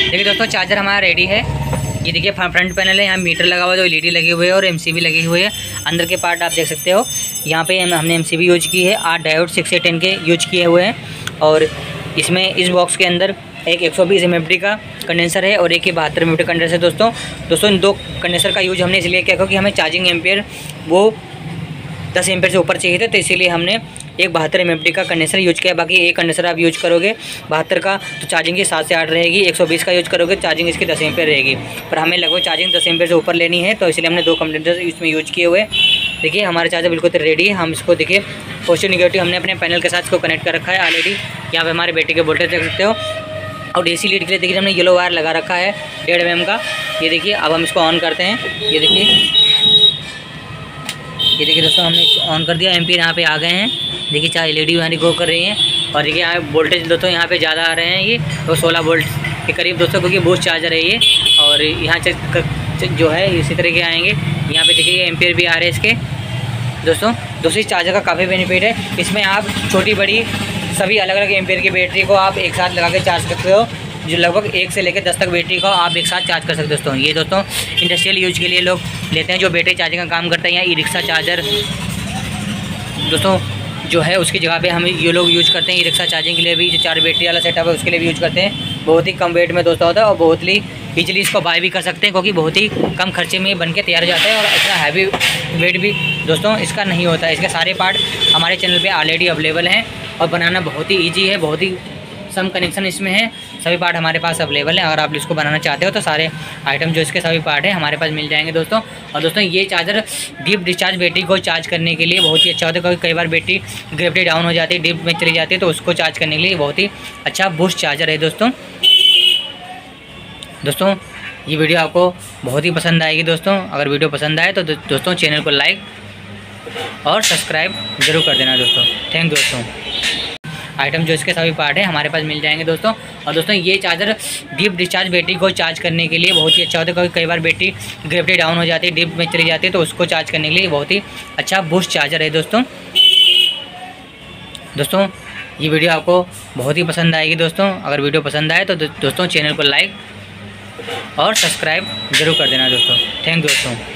देखिए दोस्तों चार्जर हमारा रेडी है। ये देखिए फ्रंट पैनल है, यहाँ मीटर लगा हुआ है, जो एलईडी लगी हुई है और एमसीबी लगी हुई है। अंदर के पार्ट आप देख सकते हो, यहाँ पे हमने एमसीबी यूज की है, 8 डायोड 6A10 के यूज किए हुए हैं। और इसमें इस बॉक्स के अंदर एक 120 mFD का कंडेंसर है और एक ही 72 mFD कंडेंसर है। दोस्तों इन दो कंडेंसर का यूज हमने इसलिए किया क्योंकि हमें चार्जिंग एम्पियर वो 10 एम्पियर से ऊपर चाहिए थे, तो इसीलिए हमने एक 72 mFD का कंडेंसर यूज किया। बाकी एक कंडेंसर आप यूज करोगे 72 का तो चार्जिंग की 7 से 8 रहेगी, 120 का यूज करोगे चार्जिंग इसकी 10 एम्पियर रहेगी। पर हमें लगभग चार्जिंग 10 एम्पियर से ऊपर लेनी है, तो इसलिए हमने 2 कंडेंसर इसमें यूज किए हुए। देखिए हमारा चार्जर बिल्कुल रेडी है। हम इसको देखिए पॉजिटिव निगेटिव हमने अपने पैनल के साथ इसको कनेक्ट कर रखा है ऑलरेडी। यहाँ पे हमारे बैटरी के वोल्टेज देख सकते हो। और डीसी लीड के लिए देखिए हमने येलो वायर लगा रखा है 1.5 mm का। ये देखिए अब हम इसको ऑन करते हैं। ये देखिए दोस्तों हमने ऑन कर दिया। एम्पियर यहाँ पे आ गए हैं। देखिए 4 LED हमारी गो कर रही हैं। और देखिए यहाँ वोल्टेज दोस्तों यहाँ पे ज़्यादा आ रहे हैं, ये तो 16 वोल्ट के करीब दोस्तों, क्योंकि बूस्ट चार्जर है ये। और यहाँ जो है इसी तरह के आएंगे। यहाँ पे देखिए एम्पियर भी आ रहे हैं इसके। दोस्तों इस चार्जर का काफ़ी बेनिफिट है। इसमें आप छोटी बड़ी सभी अलग अलग एम्पियर की बैटरी को आप एक साथ लगा के चार्ज करते हो, जो लगभग 1 से लेकर 10 तक बैटरी को आप एक साथ चार्ज कर सकते हो। दोस्तों ये दोस्तों इंडस्ट्रियल यूज के लिए लोग लेते हैं, जो बैटरी चार्जिंग का काम करते हैं, या ई रिक्शा चार्जर दोस्तों जो है उसकी जगह पे हम ये लोग यूज करते हैं। ई रिक्शा चार्जिंग के लिए भी जो 4 बैटरी वाला सेटअप है उसके लिए भी यूज करते हैं। बहुत ही कम वेट में दोस्तों होता है और बहुत ही ईजिली इसको बाय भी कर सकते हैं, क्योंकि बहुत ही कम खर्चे में बन के तैयार हो जाता है। और इतना हैवी वेट भी दोस्तों इसका नहीं होता है। इसके सारे पार्ट हमारे चैनल पे ऑलरेडी अवेलेबल हैं और बनाना बहुत ही ईजी है, बहुत ही सम कनेक्शन इसमें है। सभी पार्ट हमारे पास अवेलेबल हैं। अगर आप इसको बनाना चाहते हो तो सारे आइटम जो इसके सभी पार्ट हैं हमारे पास मिल जाएंगे दोस्तों। और दोस्तों ये चार्जर डीप डिस्चार्ज बैटरी को चार्ज करने के लिए बहुत ही अच्छा होता है, क्योंकि कई बार बैटरी ग्रेविटी डाउन हो जाती है, डीप में चली जाती है, तो उसको चार्ज करने के लिए बहुत ही अच्छा बूस्ट चार्जर है दोस्तों। ये वीडियो आपको बहुत ही पसंद आएगी दोस्तों। अगर वीडियो पसंद आए तो दोस्तों चैनल को लाइक और सब्सक्राइब ज़रूर कर देना दोस्तों। थैंक दोस्तों। आइटम जो इसके सभी पार्ट हैं हमारे पास मिल जाएंगे दोस्तों। और दोस्तों ये चार्जर डीप डिस्चार्ज बैटरी को चार्ज करने के लिए बहुत ही अच्छा होता है, क्योंकि कई बार बैटरी ग्रेविटी डाउन हो जाती है, डीप में चली जाती है, तो उसको चार्ज करने के लिए बहुत ही अच्छा बूस्ट चार्जर है दोस्तों। ये वीडियो आपको बहुत ही पसंद आएगी दोस्तों। अगर वीडियो पसंद आए तो दोस्तों चैनल को लाइक और सब्सक्राइब ज़रूर कर देना दोस्तों। थैंक दोस्तों।